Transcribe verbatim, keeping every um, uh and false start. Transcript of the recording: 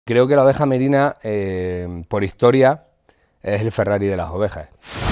Creo que la oveja merina, eh, por historia, es el Ferrari de las ovejas.